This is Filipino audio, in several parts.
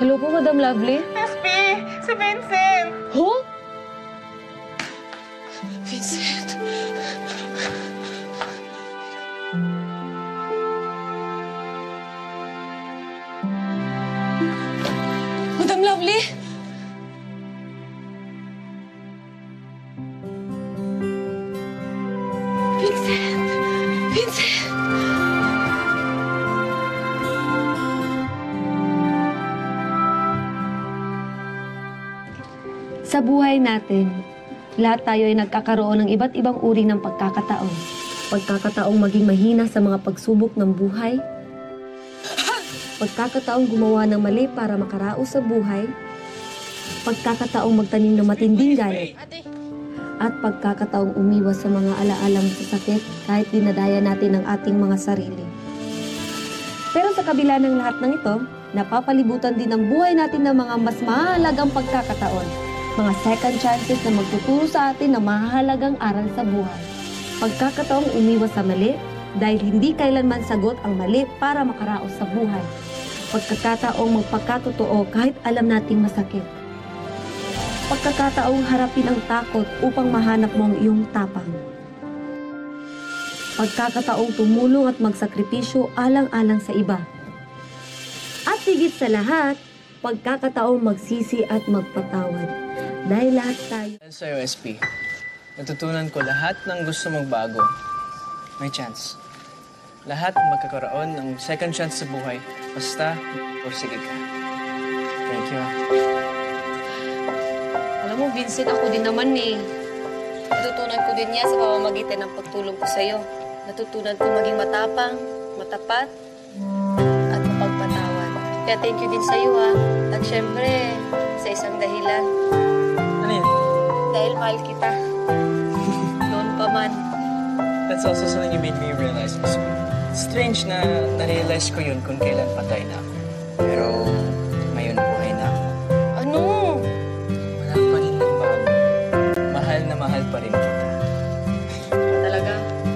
Hello po, Madam Lovely. SP! Si Vincent! Huh? Vincent. Madam Lovely? Vincent! Vincent! Sa buhay natin, lahat tayo ay nagkakaroon ng iba't ibang uri ng pagkakataon. Pagkakataong maging mahina sa mga pagsubok ng buhay. Pagkakataong gumawa ng mali para makaraos sa buhay. Pagkakataong magtanim ng matinding galit. At pagkakataong umiwas sa mga alaalang sasakit kahit dinadaya natin ang ating mga sarili. Pero sa kabila ng lahat ng ito, napapalibutan din ang buhay natin ng mga mas mahalagang pagkakataon. Mga second chances na magtuturo sa atin ng mahalagang aral sa buhay. Pagkakataong umiwas sa mali dahil hindi kailanman sagot ang mali para makaraos sa buhay. Pagkakataong magpakatotoo kahit alam nating masakit. Pagkakataong harapin ang takot upang mahanap mo ang iyong tapang. Pagkakataong tumulong at magsakripisyo alang-alang sa iba. At higit sa lahat, pagkakataong magsisi at magpatawad. Dahil lahat tayo... Sa'yo, SP. Natutunan ko lahat ng gusto magbago. May chance. Lahat magkakaroon ng second chance sa buhay. Basta, porsige ka. Thank you, Alam mo, Vincent, ako din naman eh. Natutunan ko din niya sa pamamagitan ng pagtulong ko sa'yo. Natutunan ko maging matapang, matapat, at mapagpatawad. Kaya thank you din sa'yo ha. At syempre, sa isang dahilan. Ano yun? Dahil mahal kita. Noon pa man. That's also something you made me realize, Miss P. Strange na na-realize ko yun kung kailan patay na ako. Pero ngayon buhay na ako. Ano? Wala pa rin ng bago. Mahal na mahal pa rin kita. Talaga?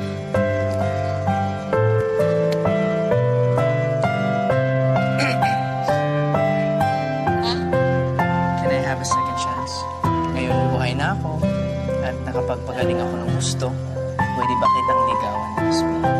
Can I have a second chance? Ngayon buhay na ako at nakapagpagaling ako ng gusto. Pwede ba kitang ligawan, Miss P?